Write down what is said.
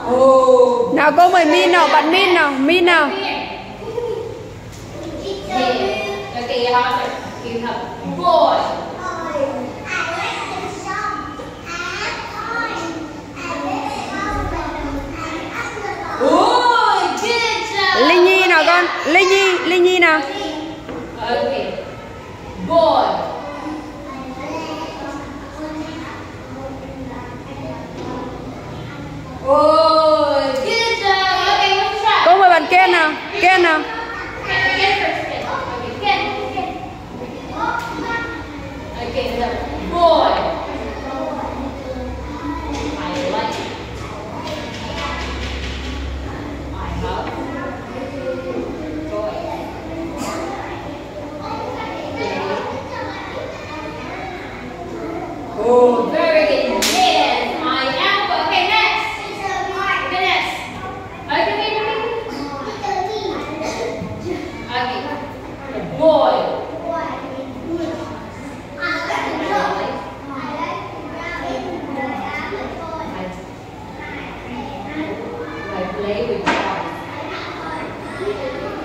Nào cô mời Min nào, bạn Min nào, Min nào. Okay, you have boy. Linh Nhi nào con, Linh Nhi nào. Okay, boy. Oh, good job. Okay, let's try. Cô mời bạn Ken nào, Ken nào. Ken first. Ken. Okay, so boy. I like. I have boy. Oh, very good. Yes, I am. Okay, next. Finish. Okay, wait. Okay. Boy. I play with toys.